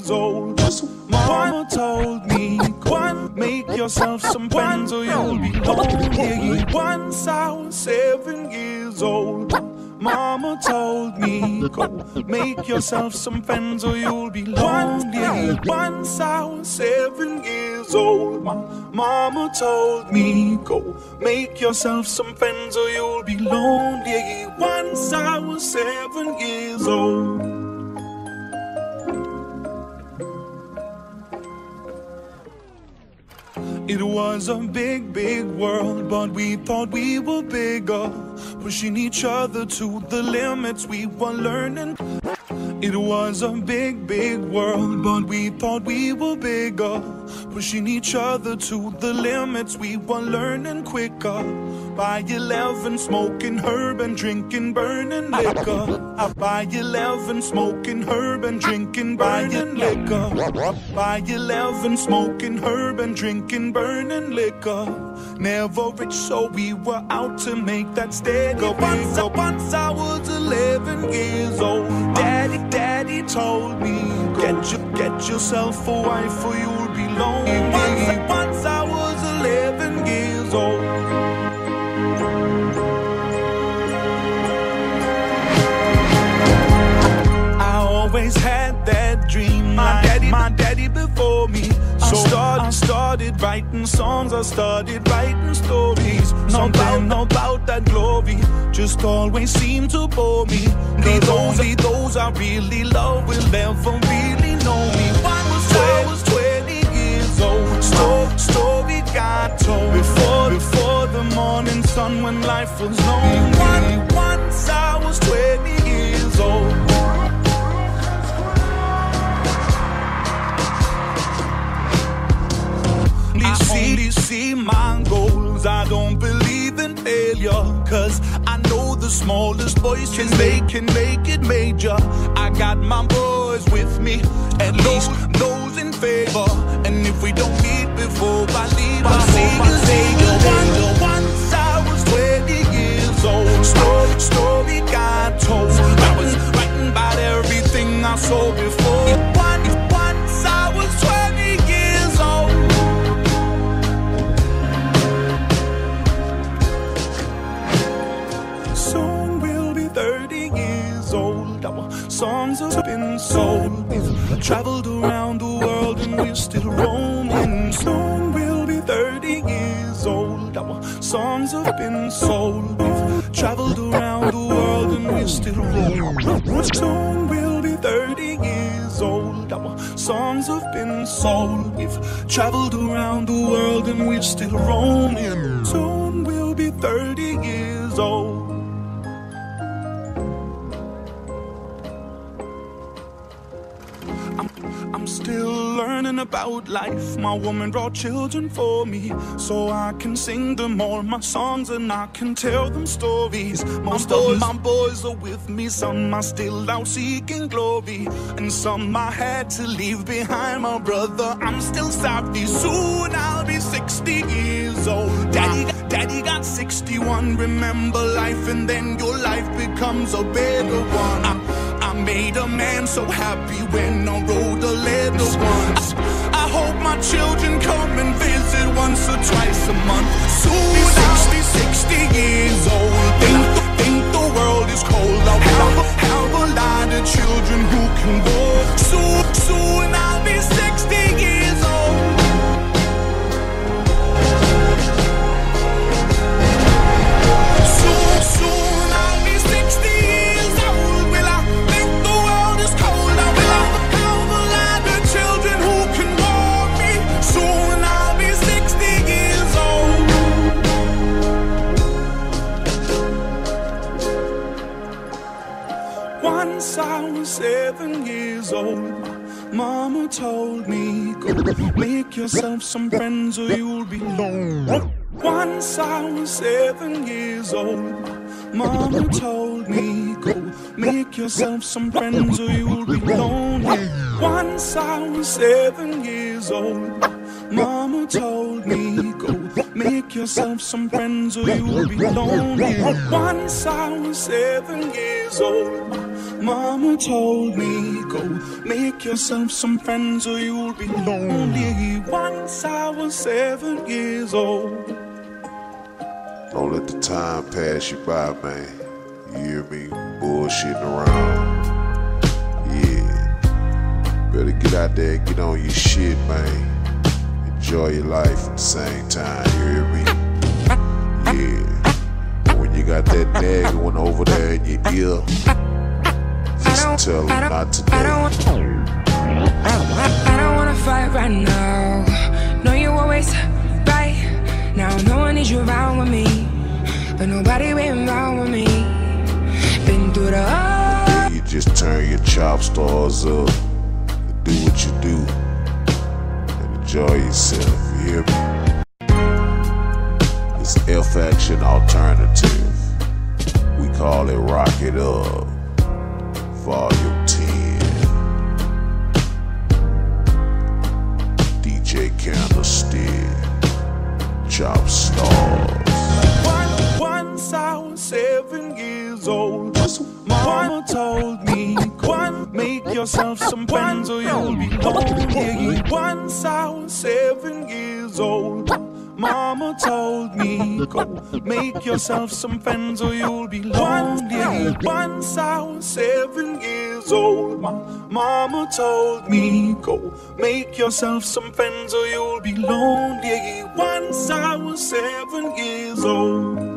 years old. Mama told me, go make yourself some friends or you'll be lonely. Once I was 7 years old. Mama told me, go make yourself some friends or you'll be lonely. Once I was 7 years old. Mama told me, go make yourself some friends or you'll be lonely. Once I was 7 years old. It was a big, big world, but we thought we were bigger, pushing each other to the limits we were learning. It was a big, big world, but we thought we were bigger, pushing each other to the limits we were learning quicker. By 11, smoking herb and drinking burning liquor. By 11, smoking herb and drinking burning liquor. By 11, smoking herb and drinking burning liquor. Never rich, so we were out to make that steady. Once I was 11 years old. Daddy told me, get yourself a wife or you'll be lonely. Once I was 11 years old. Always had that dream, my daddy before me. So I started writing songs, I started writing stories. Something about that glory just always seemed to bore me. Only those I really love will never really know me. I was 20 years old. Story got told before the morning sun when life was lonely. Once I was 20 years old. See my goals, I don't believe in failure, cause I know the smallest voice can make it major. I got my boys with me, at least those in favor. And if we don't meet before I leave, I'll see you later. Once I was 20 years old, story got told. I was writing about everything I saw before. Once I was 20 years old. Soon we'll be 30 years old. Our songs have been sold. We've traveled around the world and we're still roaming. Soon we'll be 30 years old. Our songs have been sold. We've traveled around the world and we're still roaming. Soon we'll be 30 years old. Our songs have been sold. We've traveled around the world and we're still roaming. Soon we'll be 30 years old. I'm still learning about life. My woman brought children for me, so I can sing them all my songs and I can tell them stories. Most of my boys are with me, some are still out seeking glory, and some I had to leave behind. My brother, I'm still sorry. Soon I'll be 60 years old. Daddy got 61. Remember life and then your life becomes a better one. I made a man so happy when I wrote a letter once. I hope my children come and visit once or twice a month. Soon I'll be 60 years old. Think the world is cold. I'll have a lot of children who can walk. Soon I'll be 60 years old. Soon I'll be 60 years old. Will I think the world is cold? I will have a lot of children who can warm me. Soon I'll be 60 years old. Once I was 7 years old. Mama told me, go make yourself some friends or you'll be lonely. Once I was 7 years old. Mama told me, go make yourself some friends or you'll be lonely. Once I was 7 years old. Mama told me, go make yourself some friends or you'll be lonely. Once I was 7 years old. Mama told me, go make yourself some friends or you'll be lonely. Once I was 7 years old. Don't let the time pass you by, man. You hear me? Bullshitting around. Yeah. Better get out there and get on your shit, man. Enjoy your life at the same time, you hear me? Yeah. And when you got that nagging one over there in your ear, just tell them not today. I don't wanna fight right now. No, you always right. Now no one needs you around with me, but nobody been around with me. Been through the Then you just turn your chop stars up and do what you do and enjoy yourself, you hear me? It's F Action Alternative. We call it Rock It Up, Volume 10. DJ Candlestick, Chop Stars. Once I was 7 years old. Mama told me, go make yourself some friends or you'll be lonely. Once I was 7 years old. Mama told me, go make yourself some friends or you'll be lonely. Once I was 7 years old. Mama told me, go make yourself some friends or you'll be lonely. Once I was 7 years old.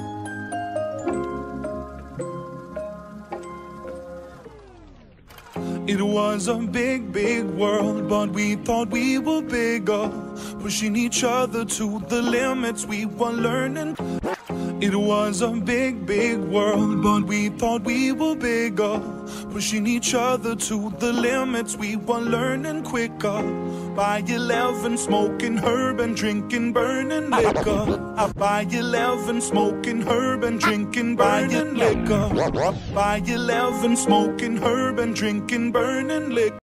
It was a big, big world, but we thought we were bigger, pushing each other to the limits we were learning. It was a big, big world, but we thought we were bigger, pushing each other to the limits we were learning quicker. By 11, smoking herb and drinking burning liquor. By 11, smoking herb and drinking burning liquor. By 11, smoking herb and drinking burning liquor.